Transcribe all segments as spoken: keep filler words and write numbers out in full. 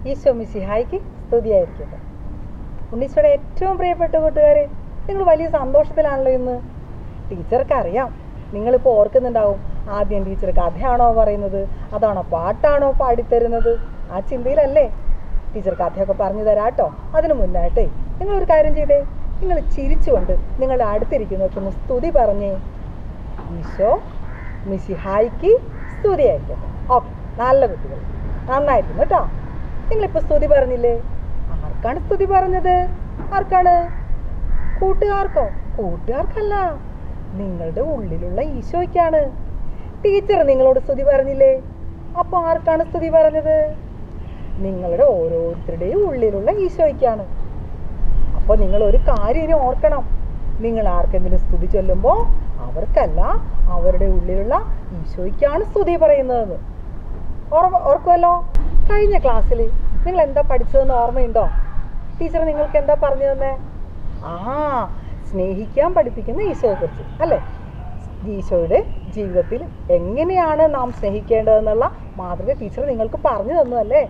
ഈശോ മിശിഹായ്ക്ക് സ്തുതിയായിരിക്കട്ടെ. ഉണ്ണീശോയുടെ ഏറ്റവും പ്രിയപ്പെട്ട കൂട്ടുകാരെ, നിങ്ങൾ വലിയ സന്തോഷത്തിലാണല്ലോ ഇന്ന്. ടീച്ചർക്കറിയാം, നിങ്ങളിപ്പോൾ ഓർക്കുന്നുണ്ടാവും, ആദ്യം ടീച്ചർ കഥയാണോ പറയുന്നത്, അതാണോ പാട്ടാണോ പാടിത്തരുന്നത്? ആ ചിന്തയിലല്ലേ ടീച്ചർ കഥയൊക്കെ പറഞ്ഞു തരാം കേട്ടോ. അതിനു മുന്നായിട്ടേ നിങ്ങളൊരു കാര്യം ചെയ്തേ, നിങ്ങൾ ചിരിച്ചുകൊണ്ട് നിങ്ങളുടെ അടുത്തിരിക്കുന്നവർക്ക് ഒന്ന് സ്തുതി പറഞ്ഞേ. ഈശോ മിശിഹായ്ക്ക് സ്തുതിയായിരിക്കട്ടെ. ഓക്കെ, നല്ല കുട്ടികൾ, നന്നായിരുന്നു കേട്ടോ. നിങ്ങളിപ്പോൾ സ്തുതി പറഞ്ഞില്ലേ? ആർക്കാണ് സ്തുതി പറഞ്ഞത്? ആർക്കാണ്? കൂട്ടുകാർക്കോ? കൂട്ടുകാർക്കല്ല, നിങ്ങളുടെ ഉള്ളിലുള്ള ഈശോയ്ക്കാണ്. ടീച്ചർ നിങ്ങളോട് സ്തുതി പറഞ്ഞില്ലേ? അപ്പോൾ ആർക്കാണ് സ്തുതി പറഞ്ഞത്? നിങ്ങളുടെ ഓരോരുത്തരുടെയും ഉള്ളിലുള്ള ഈശോയ്ക്കാണ്. അപ്പോൾ നിങ്ങൾ ഒരു കാര്യം ഇനി ഓർക്കണം, നിങ്ങൾ ആർക്കെങ്കിലും സ്തുതി ചൊല്ലുമ്പോൾ അവർക്കല്ല, അവരുടെ ഉള്ളിലുള്ള ഈശോയ്ക്കാണ് സ്തുതി പറയുന്നതെന്ന് ഓർമ്മ ഓർക്കുമല്ലോ. കഴിഞ്ഞ ക്ലാസ്സിൽ നിങ്ങൾ എന്താ പഠിച്ചതെന്ന് ഓർമ്മയുണ്ടോ? ടീച്ചർ നിങ്ങൾക്ക് എന്താ പറഞ്ഞു തന്നെ? ആ സ്നേഹിക്കാൻ പഠിപ്പിക്കുന്ന ഈശോയെക്കുറിച്ച് അല്ലേ? ഈശോയുടെ ജീവിതത്തിൽ എങ്ങനെയാണ് നാം സ്നേഹിക്കേണ്ടതെന്നുള്ള മാതൃക ടീച്ചർ നിങ്ങൾക്ക് പറഞ്ഞു തന്നു അല്ലേ?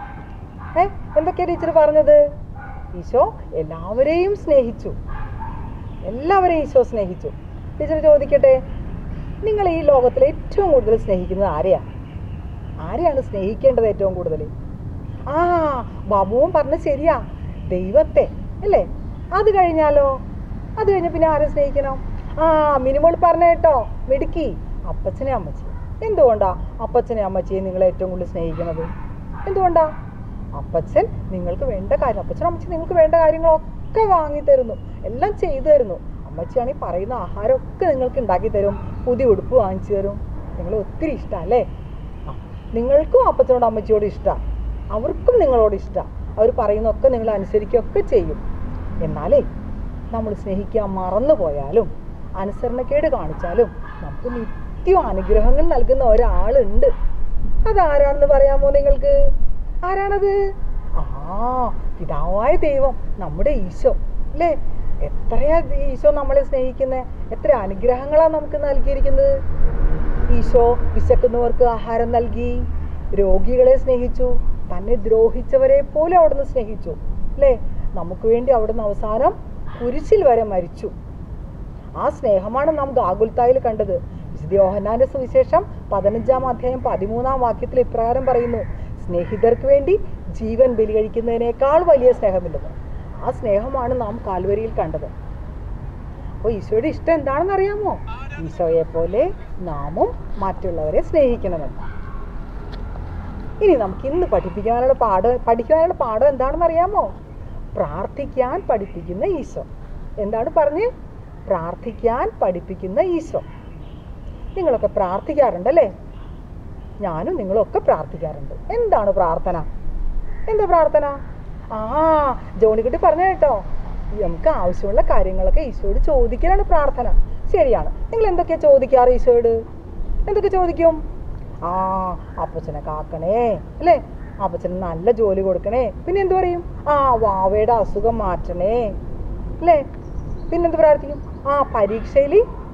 ഏ എന്തൊക്കെയാണ് ടീച്ചർ പറഞ്ഞത്? ഈശോ എല്ലാവരെയും സ്നേഹിച്ചു, എല്ലാവരെയും ഈശോ സ്നേഹിച്ചു. ടീച്ചർ ചോദിക്കട്ടെ, നിങ്ങൾ ഈ ലോകത്തിൽ ഏറ്റവും കൂടുതൽ സ്നേഹിക്കുന്നത് ആരെയാ? ആരെയാണ് സ്നേഹിക്കേണ്ടത് ഏറ്റവും കൂടുതൽ? ആ ബാബുവും പറഞ്ഞ ശരിയാ, ദൈവത്തെ അല്ലേ? അത് കഴിഞ്ഞാലോ? അത് കഴിഞ്ഞ പിന്നെ ആരെ സ്നേഹിക്കണം? ആ മിനിമോൾ പറഞ്ഞ കേട്ടോ, മിടുക്കി, അപ്പച്ചനെ അമ്മച്ചി. എന്തുകൊണ്ടാ അപ്പച്ചനെ അമ്മച്ചിയെ നിങ്ങൾ ഏറ്റവും കൂടുതൽ സ്നേഹിക്കുന്നത്? എന്തുകൊണ്ടാ? അപ്പച്ചൻ നിങ്ങൾക്ക് വേണ്ട കാര്യം, അപ്പച്ചൻ അമ്മച്ചി നിങ്ങൾക്ക് വേണ്ട കാര്യങ്ങളൊക്കെ വാങ്ങി തരുന്നു, എല്ലാം ചെയ്തു തരുന്നു. അമ്മച്ചിയാണെങ്കിൽ പറയുന്ന ആഹാരമൊക്കെ നിങ്ങൾക്ക് ഉണ്ടാക്കി തരും, പുതിയ ഉടുപ്പ് വാങ്ങിച്ചു തരും. നിങ്ങൾ ഒത്തിരി ഇഷ്ടമാണ് അല്ലേ? ആ നിങ്ങൾക്കും അപ്പച്ചനോട് അമ്മച്ചിയോട് ഇഷ്ടമാണ്, അവർക്കും നിങ്ങളോട് ഇഷ്ടമാണ്. അവർ പറയുന്നതൊക്കെ നിങ്ങൾ അനുസരിക്കുകയൊക്കെ ചെയ്യും. എന്നാലേ നമ്മൾ സ്നേഹിക്കാൻ മറന്നു പോയാലും അനുസരണക്കേട് കാണിച്ചാലും നമുക്ക് നിത്യം അനുഗ്രഹങ്ങൾ നൽകുന്ന ഒരാളുണ്ട്. അതാരാണെന്ന് പറയാമോ നിങ്ങൾക്ക്? ആരാണത്? ആ പിതാവായ ദൈവം, നമ്മുടെ ഈശോ അല്ലേ? എത്രയാ ഈശോ നമ്മളെ സ്നേഹിക്കുന്നത്, എത്ര അനുഗ്രഹങ്ങളാണ് നമുക്ക് നൽകിയിരിക്കുന്നത്. ഈശോ വിശക്കുന്നവർക്ക് ആഹാരം നൽകി, രോഗികളെ സ്നേഹിച്ചു, തന്നെ ദ്രോഹിച്ചവരെ പോലും അവിടുന്ന് സ്നേഹിച്ചു അല്ലേ? നമുക്ക് വേണ്ടി അവിടുന്ന് അവസാനം കുരിശിൽ വരെ മരിച്ചു. ആ സ്നേഹമാണ് നാം ഗാഗുൽത്തായിൽ കണ്ടത്. വിശുദ്ധ യോഹന്നാന്റെ സുവിശേഷം പതിനഞ്ചാം അധ്യായം പതിമൂന്നാം വാക്യത്തിൽ ഇപ്രകാരം പറയുന്നു, സ്നേഹിതർക്ക് വേണ്ടി ജീവൻ ബലി കഴിക്കുന്നതിനേക്കാൾ വലിയ സ്നേഹമില്ലെന്ന്. ആ സ്നേഹമാണ് നാം കാൽവരിയിൽ കണ്ടത്. അപ്പോൾ ഈശോയുടെ ഇഷ്ടം എന്താണെന്ന് അറിയാമോ? ഈശോയെ പോലെ നാമും മറ്റുള്ളവരെ സ്നേഹിക്കണമെന്ന്. ഇനി നമുക്ക് ഇന്ന് പഠിപ്പിക്കാനുള്ള പാഠം പഠിക്കാനുള്ള പാഠം എന്താണെന്ന് അറിയാമോ? പ്രാർത്ഥിക്കാൻ പഠിപ്പിക്കുന്ന ഈശോ. എന്താണ് പറഞ്ഞ്? പ്രാർത്ഥിക്കാൻ പഠിപ്പിക്കുന്ന ഈശോ. നിങ്ങളൊക്കെ പ്രാർത്ഥിക്കാറുണ്ടല്ലേ? ഞാനും നിങ്ങളൊക്കെ പ്രാർത്ഥിക്കാറുണ്ട്. എന്താണ് പ്രാർത്ഥന? എന്താ പ്രാർത്ഥന? ആ ജോണിക്കുട്ടി പറഞ്ഞ കേട്ടോ, നമുക്ക് ആവശ്യമുള്ള കാര്യങ്ങളൊക്കെ ഈശോയോട് ചോദിക്കലാണ് പ്രാർത്ഥന. ശരിയാണ്. നിങ്ങൾ എന്തൊക്കെയാ ചോദിക്കാറ് ഈശോയോട്? എന്തൊക്കെ ചോദിക്കും? ആ അപ്പച്ചനെ കാക്കണേ അല്ലേ? അപ്പച്ചന് നല്ല ജോലി കൊടുക്കണേ. പിന്നെ എന്തു പറയും? ആ വാവയുടെ അസുഖം മാറ്റണേ അല്ലേ? പിന്നെന്ത് പ്രാർത്ഥിക്കും? ആ പരീക്ഷയിൽ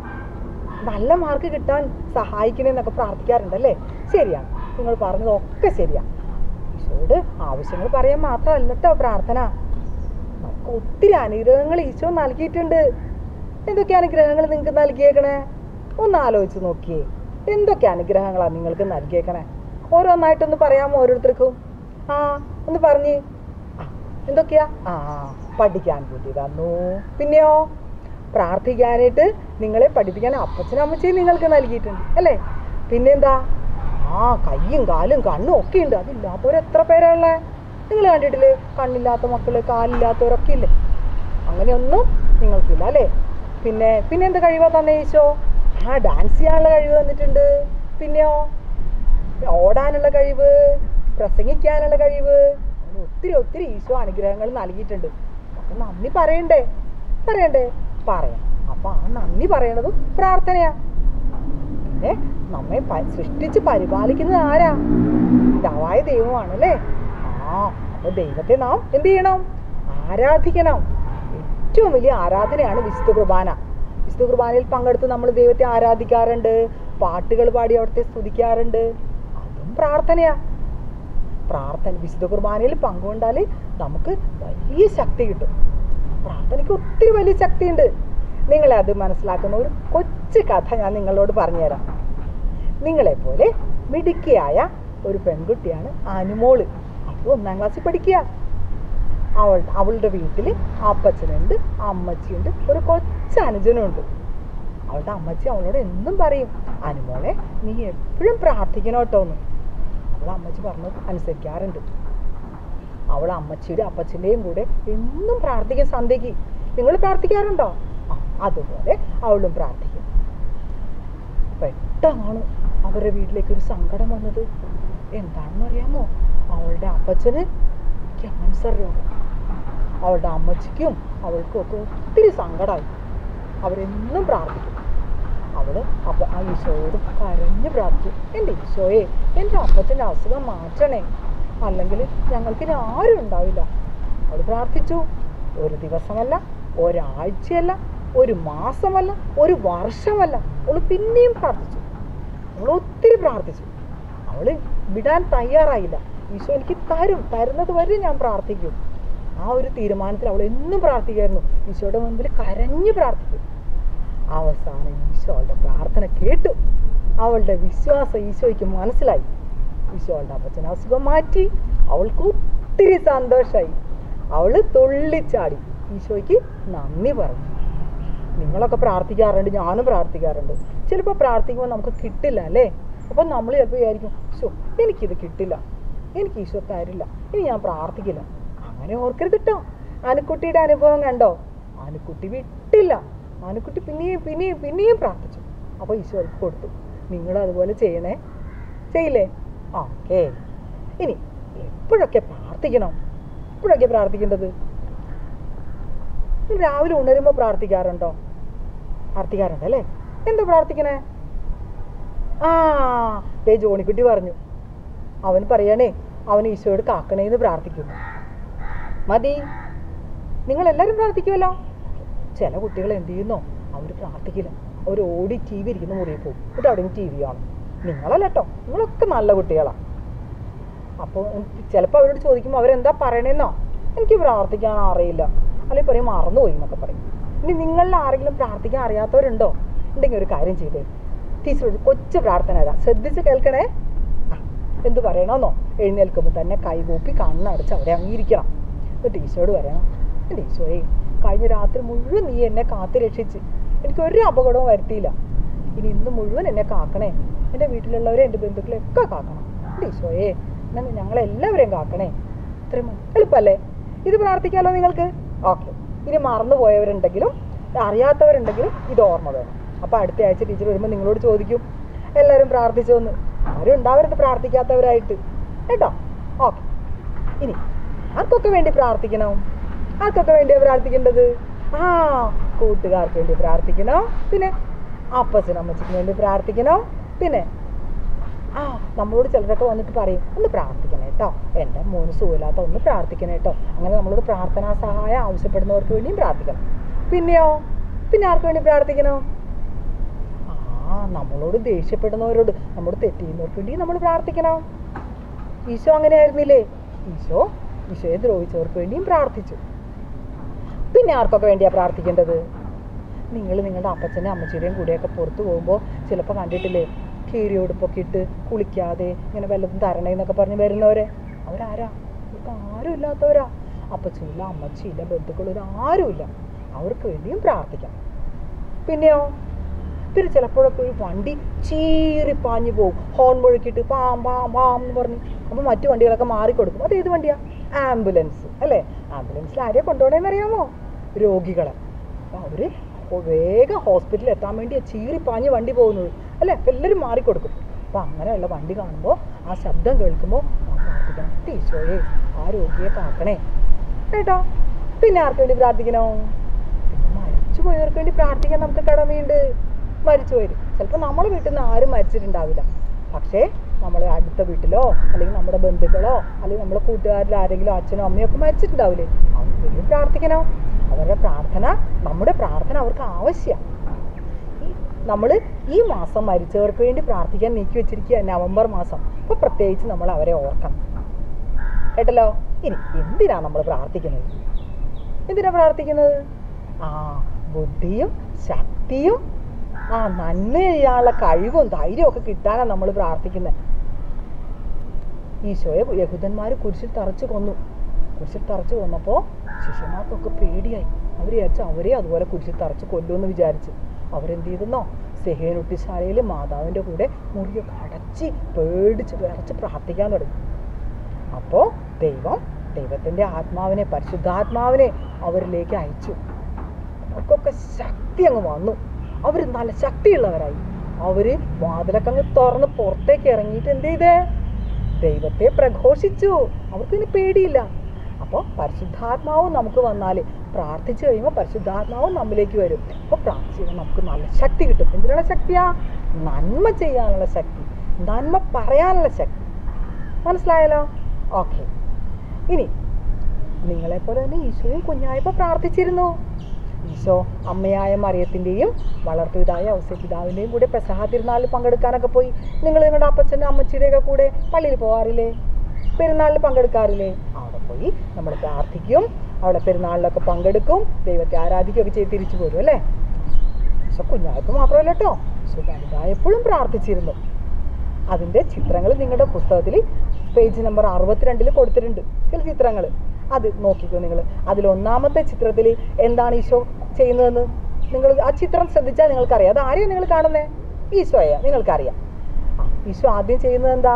നല്ല മാർക്ക് കിട്ടാൻ സഹായിക്കണേ എന്നൊക്കെ പ്രാർത്ഥിക്കാറുണ്ടല്ലേ? ശരിയാണ്, നിങ്ങൾ പറഞ്ഞതൊക്കെ ശരിയാണ്. ഈശോയോട് ആവശ്യങ്ങൾ പറയാൻ മാത്രമല്ല കേട്ടോ പ്രാർത്ഥന, നമുക്ക് ഒത്തിരി അനുഗ്രഹങ്ങൾ ഈശോ നൽകിയിട്ടുണ്ട്. എന്തൊക്കെ അനുഗ്രഹങ്ങൾ നിങ്ങൾക്ക് നൽകിയേക്കണേ? ഒന്ന് ആലോചിച്ച് നോക്കിയേ, എന്തൊക്കെ അനുഗ്രഹങ്ങളാണ് നിങ്ങൾക്ക് നൽകിയേക്കണേ? ഓരോന്നായിട്ടൊന്ന് പറയാമോ ഓരോരുത്തർക്കും? ആ ഒന്ന് പറഞ്ഞ്. ആ എന്തൊക്കെയാ? ആ പഠിക്കാൻ കൂട്ടി തന്നു, പിന്നെയോ പ്രാർത്ഥിക്കാനായിട്ട് നിങ്ങളെ പഠിപ്പിക്കാൻ അപ്പച്ചനും അമ്മച്ചയും നിങ്ങൾക്ക് നൽകിയിട്ടുണ്ട് അല്ലേ? പിന്നെന്താ? ആ കയ്യും കാലും കണ്ണും ഒക്കെ ഉണ്ട്. അതില്ലാത്തവരെത്ര പേരാണുള്ളത്? നിങ്ങൾ കണ്ടിട്ടില്ലേ? കണ്ണില്ലാത്ത മക്കള്, കാലില്ലാത്തവരൊക്കെ ഇല്ലേ? അങ്ങനെയൊന്നും നിങ്ങൾക്കില്ല അല്ലേ? പിന്നെ പിന്നെ എന്ത് കഴിവാ തന്നെ ഈശോ? ആ ഡാൻസ് ചെയ്യാനുള്ള കഴിവ് തന്നിട്ടുണ്ട്. പിന്നെയോ ഓടാനുള്ള കഴിവ്, പ്രസംഗിക്കാനുള്ള കഴിവ്, ഒത്തിരി ഒത്തിരി ഈശോ അനുഗ്രഹങ്ങൾ നൽകിയിട്ടുണ്ട്. അപ്പം നന്ദി പറയണ്ടേ? പറയണ്ടേ? പറയാം. അപ്പം ആ നന്ദി പറയണതും പ്രാർത്ഥനയാ. പിന്നെ നമ്മെ സൃഷ്ടിച്ച് പരിപാലിക്കുന്നത് ആരാ? പിതാവായ ദൈവമാണ് അല്ലേ? ആ അപ്പോൾ ദൈവത്തെ നാം എന്ത് ചെയ്യണം? ആരാധിക്കണം. ഏറ്റവും വലിയ ആരാധനയാണ് വിശുദ്ധ കുർബാന. വിശുദ്ധ കുർബാനയിൽ പങ്കെടുത്ത് നമ്മൾ ദൈവത്തെ ആരാധിക്കാറുണ്ട്, പാട്ടുകൾ പാടി അവിടുത്തെ സ്തുതിക്കാറുണ്ട്. അതും പ്രാർത്ഥനയാ. പ്രാർത്ഥന വിശുദ്ധ കുർബാനയിൽ പങ്കുകൊണ്ടാൽ നമുക്ക് വലിയ ശക്തി കിട്ടും. പ്രാർത്ഥനയ്ക്ക് ഒത്തിരി വലിയ ശക്തിയുണ്ട്. നിങ്ങളത് മനസ്സിലാക്കുന്ന ഒരു കൊച്ചു കഥ ഞാൻ നിങ്ങളോട് പറഞ്ഞുതരാം. നിങ്ങളെപ്പോലെ മിടുക്കിയായ ഒരു പെൺകുട്ടിയാണ് അനുമോള്. അപ്പോൾ ഒന്നാം ക്ലാസ്സിൽ പഠിക്കുക. അവൾ അവളുടെ വീട്ടിൽ അപ്പച്ചനുണ്ട്, അമ്മച്ചിയുണ്ട്, ഒരു കൊച്ചനുജനുണ്ട്. അവളുടെ അമ്മച്ചി അവളോട് എന്നും പറയും, അനുമോളെ നീ എപ്പോഴും പ്രാർത്ഥിക്കണം കേട്ടോ എന്ന്. അവൾ അമ്മച്ചി പറഞ്ഞത് അനുസരിക്കാറുണ്ട്. അവൾ അമ്മച്ചിയുടെ അപ്പച്ചൻ്റെയും കൂടെ എന്നും പ്രാർത്ഥിക്കും സന്ധ്യയ്ക്ക്. നിങ്ങൾ പ്രാർത്ഥിക്കാറുണ്ടോ? ആ അതുപോലെ അവളും പ്രാർത്ഥിക്കും. പെട്ടെന്നാണ് അവരുടെ വീട്ടിലേക്ക് ഒരു സങ്കടം വന്നത്. എന്താണെന്ന് അറിയാമോ? അവളുടെ അപ്പച്ചന് ക്യാൻസർ രോഗം. അവളുടെ അമ്മച്ചിക്കും അവൾക്കും ഒക്കെ ഒത്തിരി സങ്കടമായി. അവരെന്നും പ്രാർത്ഥിക്കും. അവൾ അപ്പ ആ ഈശോയോട് കരഞ്ഞ് പ്രാർത്ഥിക്കും, എൻ്റെ ഈശോയെ എൻ്റെ അപ്പച്ചൻ്റെ അസുഖം മാറ്റണേ, അല്ലെങ്കിൽ ഞങ്ങൾക്ക് ആരും ഉണ്ടാവില്ല. അവൾ പ്രാർത്ഥിച്ചു. ഒരു ദിവസമല്ല, ഒരാഴ്ചയല്ല, ഒരു മാസമല്ല, ഒരു വർഷമല്ല, അവൾ പിന്നെയും പ്രാർത്ഥിച്ചു. അവൾ ഒത്തിരി പ്രാർത്ഥിച്ചു. അവൾ വിടാൻ തയ്യാറായില്ല. ഈശോ എനിക്ക് തരും, തരുന്നത് വരെ ഞാൻ പ്രാർത്ഥിക്കും. ആ ഒരു തീരുമാനത്തിൽ അവൾ എന്നും പ്രാർത്ഥിക്കായിരുന്നു. ഈശോയുടെ മുൻപിൽ കരഞ്ഞ് പ്രാർത്ഥിക്കും. അവസാനം ഈശോ അവളുടെ പ്രാർത്ഥന കേട്ടു. അവളുടെ വിശ്വാസം ഈശോയ്ക്ക് മനസ്സിലായി. ഈശോ അവളുടെ അപ്പച്ചനെ അസുഖം മാറ്റി. അവൾക്ക് ഒത്തിരി സന്തോഷമായി. അവൾ തുള്ളിച്ചാടി ഈശോയ്ക്ക് നന്ദി പറഞ്ഞു. നിങ്ങളൊക്കെ പ്രാർത്ഥിക്കാറുണ്ട്, ഞാനും പ്രാർത്ഥിക്കാറുണ്ട്. ചിലപ്പോൾ പ്രാർത്ഥിക്കുമ്പോൾ നമുക്ക് കിട്ടില്ല അല്ലേ? അപ്പം നമ്മൾ ചിലപ്പോൾ വിചാരിക്കും, ഈശോ എനിക്കിത് കിട്ടില്ല, എനിക്ക് ഈശോ തരില്ല, ഇനി ഞാൻ പ്രാർത്ഥിക്കില്ല. അങ്ങനെ ഓർക്കരുത് കേട്ടോ. ആനക്കുട്ടിയുടെ അനുഭവം കണ്ടോ? ആനക്കുട്ടി വിട്ടില്ല. ആനക്കുട്ടി പിന്നെയും പിന്നെയും പിന്നെയും പ്രാർത്ഥിച്ചു. അപ്പോൾ ഈശോ കൊടുത്തു. നിങ്ങളും അതുപോലെ ചെയ്യണേ, ചെയ്യില്ലേ? ഓക്കേ. ഇനി എപ്പോഴൊക്കെ പ്രാർത്ഥിക്കണം? എപ്പോഴൊക്കെ പ്രാർത്ഥിക്കേണ്ടത്? രാവിലെ ഉണരുമ്പോൾ പ്രാർത്ഥിക്കാറുണ്ടോ? പ്രാർത്ഥിക്കാറുണ്ട് അല്ലേ? എന്താ പ്രാർത്ഥിക്കണേ? ആ ദേ ജോണിക്കുട്ടി പറഞ്ഞു, അവൻ പറയണേ അവൻ ഈശോയോട് കാക്കണേന്ന് പ്രാർത്ഥിക്കുന്നു. മതി, നിങ്ങളെല്ലാവരും പ്രാർത്ഥിക്കുമല്ലോ. ചില കുട്ടികൾ എന്ത് ചെയ്യുന്നോ, അവർ പ്രാർത്ഥിക്കില്ല. അവർ ഓടി ടി വി ഇരിക്കുന്ന മുറിയിൽ പോകും. എന്നിട്ട് അവിടെ ടി വി ആണ്. നിങ്ങളല്ല കേട്ടോ, നിങ്ങളൊക്കെ നല്ല കുട്ടികളാണ്. അപ്പോൾ ചിലപ്പോൾ അവരോട് ചോദിക്കുമ്പോൾ അവരെന്താ പറയണേന്നോ, എനിക്ക് പ്രാർത്ഥിക്കാൻ അറിയില്ല, അല്ലെങ്കിൽ പറയും മറന്നുപോയി എന്നൊക്കെ പറയും. ഇനി നിങ്ങളിൽ ആരെങ്കിലും പ്രാർത്ഥിക്കാൻ അറിയാത്തവരുണ്ടോ? ഉണ്ടെങ്കിൽ ഒരു കാര്യം ചെയ്തേ, ടീച്ചറോട് കൊച്ചു പ്രാർത്ഥന തരാം, ശ്രദ്ധിച്ച് കേൾക്കണേ. ആ എന്ത് പറയണമെന്നോ, എഴുന്നേൽക്കുമ്പോൾ തന്നെ കൈകൂപ്പി കണ്ണടച്ച് അവിടെ അങ്ങിരിക്കണം. എന്നിട്ട് ഈശോയോട് പറയണം, എൻ്റെ ഈശോയെ കഴിഞ്ഞ രാത്രി മുഴുവൻ നീ എന്നെ കാത്തു രക്ഷിച്ച് എനിക്കൊരു അപകടവും വരുത്തിയില്ല. ഇനി ഇന്ന് മുഴുവൻ എന്നെ കാക്കണേ, എൻ്റെ വീട്ടിലുള്ളവരെ എൻ്റെ ബന്ധുക്കളെയൊക്കെ കാക്കണം. എൻ്റെ ഈശോയെ എന്നാൽ ഞങ്ങളെല്ലാവരെയും കാക്കണേ. ഇത്രയും എളുപ്പമല്ലേ? ഇത് പ്രാർത്ഥിക്കാമല്ലോ നിങ്ങൾക്ക്. ഓക്കെ. ഇനി മറന്നു പോയവരുണ്ടെങ്കിലും അറിയാത്തവരുണ്ടെങ്കിലും ഇത് ഓർമ്മ വേണം. അപ്പോൾ അടുത്ത ആഴ്ച ടീച്ചർ വരുമ്പോൾ നിങ്ങളോട് ചോദിക്കും, എല്ലാവരും പ്രാർത്ഥിച്ചോന്ന്. ആരും ഉണ്ടാവരുത് പ്രാർത്ഥിക്കാത്തവരായിട്ട് കേട്ടോ. ഓക്കെ. ഇനി ആർക്കൊക്കെ വേണ്ടി പ്രാർത്ഥിക്കണം? ആർക്കൊക്കെ വേണ്ടിയാണ് പ്രാർത്ഥിക്കേണ്ടത്? ആ കൂട്ടുകാർക്ക് വേണ്ടി പ്രാർത്ഥിക്കണം. പിന്നെ അപ്പച്ചനും അമ്മച്ചിക്ക് വേണ്ടി പ്രാർത്ഥിക്കണം. പിന്നെ ആ നമ്മളോട് ചിലരൊക്കെ വന്നിട്ട് പറയും, ഒന്ന് പ്രാർത്ഥിക്കണം കേട്ടോ, എൻ്റെ മോന് സുഖമില്ലാത്ത ഒന്ന് പ്രാർത്ഥിക്കണം കേട്ടോ. അങ്ങനെ നമ്മളോട് പ്രാർത്ഥനാ സഹായം ആവശ്യപ്പെടുന്നവർക്ക് വേണ്ടിയും പ്രാർത്ഥിക്കണം. പിന്നെയോ പിന്നെ ആർക്ക് വേണ്ടി പ്രാർത്ഥിക്കണം? ആ നമ്മളോട് ദേഷ്യപ്പെടുന്നവരോട്, നമ്മോട് തെറ്റ് ചെയ്യുന്നവർക്ക് വേണ്ടി നമ്മൾ പ്രാർത്ഥിക്കണം. ഈശോ അങ്ങനെയായിരുന്നില്ലേ? ഈശോ ഈശോയെ ദ്രോഹിച്ചവർക്ക് വേണ്ടിയും പ്രാർത്ഥിച്ചു. പിന്നെ ആർക്കൊക്കെ വേണ്ടിയാണ് പ്രാർത്ഥിക്കേണ്ടത്? നിങ്ങൾ നിങ്ങളുടെ അപ്പച്ചൻ്റെയും അമ്മച്ചിയുടെയും കൂടെയൊക്കെ പുറത്ത് പോകുമ്പോൾ ചിലപ്പോൾ കണ്ടിട്ടില്ലേ, കീറി ഉടുപ്പൊക്കെ ഇട്ട് കുളിക്കാതെ ഇങ്ങനെ വല്ലതും തരണേന്നൊക്കെ പറഞ്ഞ് വരുന്നവരെ. അവരാരാ? അവർക്ക് ആരും ഇല്ലാത്തവരാ. അപ്പച്ചില്ല, അമ്മച്ചിയില്ല, ബന്ധുക്കളില്ല, ആരുമില്ല. അവർക്ക് വേണ്ടിയും പ്രാർത്ഥിക്കാം. പിന്നെയോ പിന്നെ ചിലപ്പോഴൊക്കെ ഒരു വണ്ടി ചീറിപ്പാഞ്ഞു പോകും, ഹോൺ മുഴക്കിയിട്ട് പാം പാം പാം എന്ന് പറഞ്ഞ്. അപ്പോൾ മറ്റു വണ്ടികളൊക്കെ മാറിക്കൊടുക്കും. അത് ഏത് വണ്ടിയാണ്? ആംബുലൻസ് അല്ലേ? ആംബുലൻസിൽ ആരെയാ കൊണ്ടുപോകണേന്നറിയാമോ? രോഗികളെ. അപ്പോൾ അവർ വേഗം ഹോസ്പിറ്റലിൽ എത്താൻ വേണ്ടി ചീറിപ്പാഞ്ഞ് വണ്ടി പോകുന്നത് അല്ലേ? അപ്പം എല്ലാവരും മാറിക്കൊടുക്കും. അപ്പോൾ അങ്ങനെയുള്ള വണ്ടി കാണുമ്പോൾ ആ ശബ്ദം കേൾക്കുമ്പോൾ പ്രാർത്ഥിക്കണം, ഈശോയെ ആ രോഗിയെ കാക്കണേ കേട്ടോ. പിന്നെ ആർക്ക് വേണ്ടി പ്രാർത്ഥിക്കണോ? പിന്നെ മരിച്ചു പോയവർക്ക് വേണ്ടി പ്രാർത്ഥിക്കാൻ നമുക്ക് കടമയുണ്ട്. മരിച്ചു പോയി ചിലപ്പോൾ നമ്മളെ വീട്ടിൽ നിന്ന് ആരും മരിച്ചിട്ടുണ്ടാവില്ല, പക്ഷേ നമ്മളെ അടുത്ത വീട്ടിലോ അല്ലെങ്കിൽ നമ്മുടെ ബന്ധുക്കളോ അല്ലെങ്കിൽ നമ്മുടെ കൂട്ടുകാരിൽ ആരെങ്കിലും അച്ഛനോ അമ്മയോ ഒക്കെ മരിച്ചിട്ടുണ്ടാവില്ലേ, അവർക്ക് വേണ്ടി പ്രാർത്ഥിക്കണം. അവരുടെ പ്രാർത്ഥന, നമ്മുടെ പ്രാർത്ഥന അവർക്ക് ആവശ്യമാണ്. നമ്മൾ ഈ മാസം മരിച്ചവർക്ക് വേണ്ടി പ്രാർത്ഥിക്കാൻ നീക്കി വെച്ചിരിക്കുക നവംബർ മാസം. അപ്പോൾ പ്രത്യേകിച്ച് നമ്മൾ അവരെ ഓർക്കണം. കേട്ടല്ലോ. ഇനി എന്തിനാ നമ്മൾ പ്രാർത്ഥിക്കുന്നത്? എന്തിനാ പ്രാർത്ഥിക്കുന്നത്? ആ ബുദ്ധിയും ശക്തിയും ആ നന്മ ചെയ്യാനുള്ള കഴിവും ധൈര്യവും ഒക്കെ കിട്ടാനാണ് നമ്മൾ പ്രാർത്ഥിക്കുന്നത്. ഈശോയെ യഹൂദന്മാർ കുരിശിൽ തറച്ചു കൊന്നു. കുരിശിൽ തറച്ചു കൊന്നപ്പോൾ ശിഷ്യന്മാർക്കൊക്കെ പേടിയായി. അവർ വിചാരിച്ചു അവരെ അതുപോലെ കുരിശിൽ തറച്ച് കൊല്ലുമെന്ന് വിചാരിച്ചു. അവരെന്ത് ചെയ്തെന്നോ, സെഹേനൊട്ടിശാലയിൽ മാതാവിൻ്റെ കൂടെ മുറിയൊക്കെ അടച്ച് പേടിച്ച് വിറച്ച് പ്രാർത്ഥിക്കാൻ തുടങ്ങി. അപ്പോൾ ദൈവം ദൈവത്തിൻ്റെ ആത്മാവിനെ, പരിശുദ്ധാത്മാവിനെ അവരിലേക്ക് അയച്ചു. അവർക്കൊക്കെ ശക്തി അങ്ങ് വന്നു. അവർ നല്ല ശക്തിയുള്ളവരായി. അവർ വാതിലൊക്കെ അങ്ങ് തുറന്ന് പുറത്തേക്ക് ഇറങ്ങിയിട്ട് എന്ത് ചെയ്തേ? ദൈവത്തെ പ്രഘോഷിച്ചു. അവർക്കിനി പേടിയില്ല. അപ്പോൾ പരിശുദ്ധാത്മാവും നമുക്ക് വന്നാൽ, പ്രാർത്ഥിച്ചു കഴിയുമ്പോൾ പരിശുദ്ധാത്മാവും നമ്മിലേക്ക് വരും. അപ്പോൾ പ്രാർത്ഥിച്ച് നമുക്ക് നല്ല ശക്തി കിട്ടും. എന്തിനുള്ള ശക്തിയാ? നന്മ ചെയ്യാനുള്ള ശക്തി, നന്മ പറയാനുള്ള ശക്തി. മനസ്സിലായല്ലോ? ഓക്കെ. ഇനി നിങ്ങളെപ്പോലെ തന്നെ ഈശോയും കുഞ്ഞായപ്പോൾ പ്രാർത്ഥിച്ചിരുന്നു. ഈശോ അമ്മയായ മറിയത്തിൻ്റെയും വളർത്തുപിതായ ഔസേപ്പിതാവിൻ്റെയും കൂടെ പെസഹ തിരുനാളിൽ പങ്കെടുക്കാനൊക്കെ പോയി. നിങ്ങൾ നിങ്ങളുടെ അപ്പച്ചൻ്റെ അമ്മച്ചിയുടെയൊക്കെ കൂടെ പള്ളിയിൽ പോകാറില്ലേ? പെരുന്നാളിൽ പങ്കെടുക്കാറില്ലേ? അവിടെ പോയി നമ്മൾ പ്രാർത്ഥിക്കും, അവിടെ പെരുന്നാളിലൊക്കെ പങ്കെടുക്കും, ദൈവത്തെ ആരാധിക്കുകയൊക്കെ ചെയ്ത് തിരിച്ചു പോരും അല്ലേ? ഈശോ കുഞ്ഞായപ്പോൾ മാത്രമല്ല കേട്ടോ, ഈശോ വലുതായപ്പോഴും പ്രാർത്ഥിച്ചിരുന്നു. അതിൻ്റെ ചിത്രങ്ങൾ നിങ്ങളുടെ പുസ്തകത്തിൽ പേജ് നമ്പർ അറുപത്തിരണ്ടിൽ കൊടുത്തിട്ടുണ്ട്, ചില ചിത്രങ്ങൾ. അത് നോക്കിക്കോ നിങ്ങൾ. അതിലൊന്നാമത്തെ ചിത്രത്തിൽ എന്താണ് ഈശോ ചെയ്യുന്നതെന്ന് നിങ്ങൾ ആ ചിത്രം ശ്രദ്ധിച്ചാൽ നിങ്ങൾക്കറിയാം. അത് ആരെയാണ് നിങ്ങൾ കാണുന്നത്? ഈശോയാ, നിങ്ങൾക്കറിയാം. ആ ഈശോ ആദ്യം ചെയ്യുന്നത് എന്താ?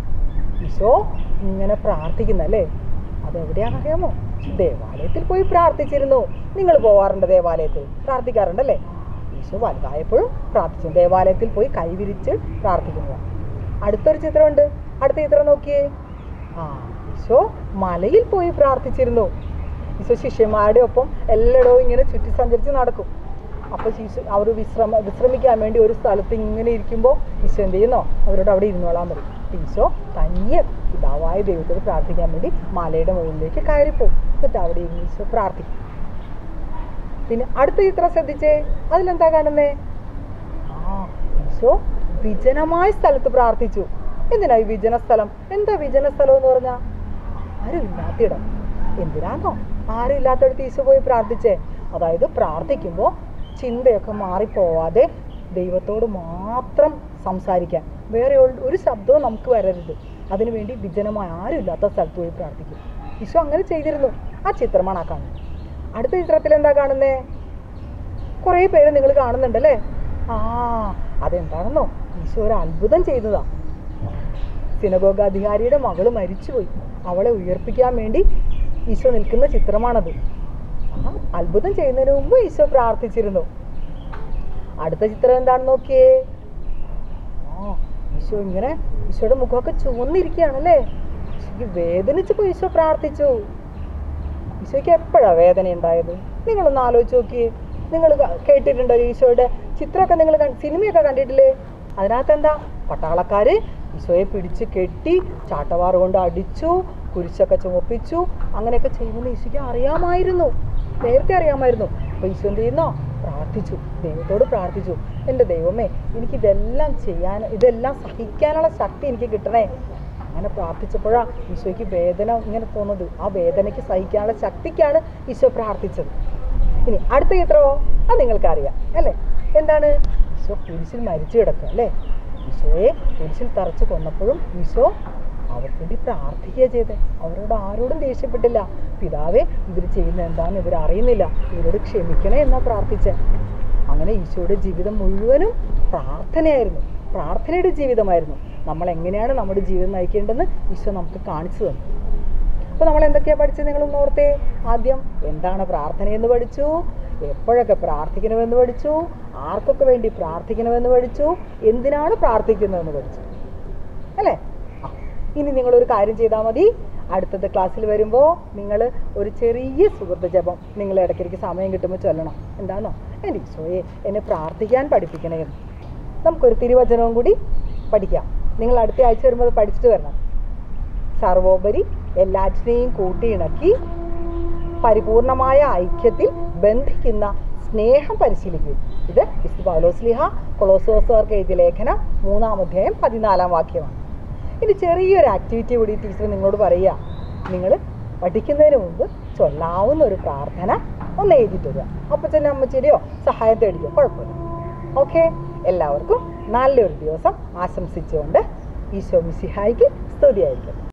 ഈശോ ഇങ്ങനെ പ്രാർത്ഥിക്കുന്നല്ലേ. അതെവിടെയാണെന്നറിയാമോ? ദേവാലയത്തിൽ പോയി പ്രാർത്ഥിച്ചിരുന്നു. നിങ്ങൾ പോവാറുണ്ട് ദേവാലയത്തിൽ, പ്രാർത്ഥിക്കാറുണ്ടല്ലേ? ഈശോ വലുതായപ്പോഴും പ്രാർത്ഥിച്ചു. ദേവാലയത്തിൽ പോയി കൈവിരിച്ച് പ്രാർത്ഥിക്കുന്നതാണ്. അടുത്തൊരു ചിത്രമുണ്ട്. അടുത്ത ചിത്രം നോക്കിയേ. ആ ഈശോ മലയിൽ പോയി പ്രാർത്ഥിച്ചിരുന്നു. ഈശോ ശിഷ്യന്മാരുടെ ഒപ്പം എല്ലായിടവും ഇങ്ങനെ ചുറ്റി സഞ്ചരിച്ച് നടക്കും. അപ്പോൾ ഈശോ അവർ വിശ്രമ വിശ്രമിക്കാൻ വേണ്ടി ഒരു സ്ഥലത്ത് ഇങ്ങനെ ഇരിക്കുമ്പോൾ ഈശോ എന്ത് ചെയ്യുന്നോ, അവരോട് അവിടെ ഇരുന്നോളാൻ പറയും. ഈശോ തനിയെ പിതാവായ ദൈവത്തോട് പ്രാർത്ഥിക്കാൻ വേണ്ടി മലയുടെ മുകളിലേക്ക് കയറിപ്പോവും. എന്നിട്ട് അവിടെ ഇരുന്ന് ഈശോ പ്രാർത്ഥിക്കും. പിന്നെ അടുത്ത ചിത്രം ശ്രദ്ധിച്ചേ. അതിലെന്താ കാണുന്നേ? ആ ഈശോ വിജനമായ സ്ഥലത്ത് പ്രാർത്ഥിച്ചു. എന്തിനാ ഈ വിജന സ്ഥലം? എന്താ വിജന സ്ഥലം എന്ന് പറഞ്ഞാൽ? ആരും ഇല്ലാത്തിടം. എന്തിനാണോ ആരും ഇല്ലാത്തടത്ത് ഈശോ പോയി പ്രാർത്ഥിച്ചേ? അതായത് പ്രാർത്ഥിക്കുമ്പോൾ ചിന്തയൊക്കെ മാറിപ്പോവാതെ ദൈവത്തോട് മാത്രം സംസാരിക്കാൻ, വേറെ ഒരു ശബ്ദവും നമുക്ക് വരരുത്. അതിനുവേണ്ടി വിജനമായ ആരും ഇല്ലാത്ത സ്ഥലത്ത് പോയി പ്രാർത്ഥിക്കും. ഈശോ അങ്ങനെ ചെയ്തിരുന്നു. ആ ചിത്രമാണ് ആ കാണുന്നത്. അടുത്ത ചിത്രത്തിൽ എന്താ കാണുന്നേ? കുറേ പേര് നിങ്ങൾ കാണുന്നുണ്ടല്ലേ? ആ അതെന്താണെന്നോ, ഈശോ ഒരു അത്ഭുതം ചെയ്തതാ. സിനഗോഗ അധികാരിയുടെ മകള് മരിച്ചുപോയി. അവളെ ഉയർപ്പിക്കാൻ വേണ്ടി ഈശോ നിൽക്കുന്ന ചിത്രമാണത്. ആ അത്ഭുതം ചെയ്യുന്നതിന് മുമ്പ് ഈശോ പ്രാർത്ഥിച്ചിരുന്നു. അടുത്ത ചിത്രം എന്താണെന്ന് നോക്കിയേ. ആ ഈശോ ഇങ്ങനെ, ഈശോയുടെ മുഖമൊക്കെ ചുവന്നിരിക്കുകയാണല്ലേ. ഈശോയ്ക്ക് വേദനിച്ചപ്പോൾ ഈശോ പ്രാർത്ഥിച്ചു. ഈശോയ്ക്ക് എപ്പോഴാണ് വേദന ഉണ്ടായത്? നിങ്ങളൊന്ന് ആലോചിച്ച് നോക്കിയേ. നിങ്ങൾ കേട്ടിട്ടുണ്ടോ ഈശോയുടെ ചിത്രമൊക്കെ? നിങ്ങൾ സിനിമയൊക്കെ കണ്ടിട്ടില്ലേ? അതിനകത്ത് എന്താ, പട്ടാളക്കാർ ഈശോയെ പിടിച്ച് കെട്ടി ചാട്ടവാറ് കൊണ്ട് അടിച്ചു, കുരിശൊക്കെ ചുമപ്പിച്ചു. അങ്ങനെയൊക്കെ ചെയ്യുമെന്ന് ഈശോയ്ക്ക് അറിയാമായിരുന്നു, നേരത്തെ അറിയാമായിരുന്നു. അപ്പോൾ ഈശോ എന്ത് ചെയ്യുന്നോ, പ്രാർത്ഥിച്ചു, ദൈവത്തോട് പ്രാർത്ഥിച്ചു. എൻ്റെ ദൈവമേ, എനിക്കിതെല്ലാം ചെയ്യാൻ, ഇതെല്ലാം സഹിക്കാനുള്ള ശക്തി എനിക്ക് കിട്ടണേ. അങ്ങനെ പ്രാർത്ഥിച്ചപ്പോഴാണ് ഈശോയ്ക്ക് വേദന ഇങ്ങനെ തോന്നുന്നത്. ആ വേദനയ്ക്ക് സഹിക്കാനുള്ള ശക്തിക്കാണ് ഈശോ പ്രാർത്ഥിച്ചത്. ഇനി അടുത്ത ചിത്രമോ? അത് നിങ്ങൾക്കറിയാം അല്ലേ? എന്താണ്? ഈശോ കുരിശിൽ മരിച്ചു കിടക്കുക അല്ലേ? ഈശോയെ കുരിശിൽ തറച്ച് കൊന്നപ്പോഴും ഈശോ അവർക്ക് വേണ്ടി പ്രാർത്ഥിക്കുക ചെയ്തേ. അവരോട് ആരോടും ദേഷ്യപ്പെട്ടില്ല. പിതാവേ, ഇവർ ചെയ്യുന്ന എന്താണെന്ന് ഇവർ അറിയുന്നില്ല, ഇവരോട് ക്ഷമിക്കണേ എന്നാ പ്രാർത്ഥിച്ചേ. അങ്ങനെ ഈശോയുടെ ജീവിതം മുഴുവനും പ്രാർത്ഥനയായിരുന്നു, പ്രാർത്ഥനയുടെ ജീവിതമായിരുന്നു. നമ്മൾ എങ്ങനെയാണ് നമ്മുടെ ജീവിതം നയിക്കേണ്ടതെന്ന് ഈശോ നമുക്ക് കാണിച്ചു തന്നു. അപ്പോൾ നമ്മൾ എന്തൊക്കെയാണ് പഠിച്ചത്? നിങ്ങളൊന്ന് ഓർത്തേ. ആദ്യം എന്താണ് പ്രാർത്ഥനയെന്ന് പഠിച്ചു, എപ്പോഴൊക്കെ പ്രാർത്ഥിക്കണമെന്ന് പഠിച്ചു, ആർക്കൊക്കെ വേണ്ടി പ്രാർത്ഥിക്കണമെന്ന് പഠിച്ചു, എന്തിനാണ് പ്രാർത്ഥിക്കുന്നതെന്ന് പഠിച്ചു അല്ലേ? ആ ഇനി നിങ്ങളൊരു കാര്യം ചെയ്താൽ മതി. അടുത്തത് ക്ലാസ്സിൽ വരുമ്പോൾ നിങ്ങൾ ഒരു ചെറിയ സുഹൃത്ത് ജപം നിങ്ങൾ ഇടയ്ക്കിടയ്ക്ക് സമയം കിട്ടുമ്പോൾ ചൊല്ലണം. എന്താണോ? എൻ്റെ ഈശോയെ എന്നെ പ്രാർത്ഥിക്കാൻ പഠിപ്പിക്കണേ എന്ന്. നമുക്കൊരു തിരുവചനവും കൂടി പഠിക്കാം. നിങ്ങൾ അടുത്ത ആഴ്ച വരുമ്പോൾ അത് പഠിച്ചിട്ട് വരണം. സർവോപരി എല്ലാറ്റിനെയും കൂട്ടിയിണക്കി പരിപൂർണമായ ഐക്യത്തിൽ ബന്ധിക്കുന്ന സ്നേഹം പരിശീലിക്കും. ഇത് വിശുദ്ധ പൗലോസ്ലീഹ കൊളോസ്യോസുകാർക്ക് എഴുതിയ ലേഖനം മൂന്നാം അധ്യായം പതിനാലാം വാക്യമാണ്. ഇനി ചെറിയൊരു ആക്ടിവിറ്റി കൂടി ടീച്ചർ നിങ്ങളോട് പറയുക. നിങ്ങൾ പഠിക്കുന്നതിന് മുമ്പ് ചൊല്ലാവുന്ന ഒരു പ്രാർത്ഥന ഒന്ന് എഴുതിയിട്ട് വരിക. അപ്പച്ചൻ്റെ അമ്മച്ചിയുടെയോ സഹായം തേടിയോ കുഴപ്പമില്ല. ഓക്കെ, എല്ലാവർക്കും നല്ലൊരു ദിവസം ആശംസിച്ചുകൊണ്ട് ഈശോ മിശിഹായ്ക്ക് സ്തുതിയായിരിക്കും.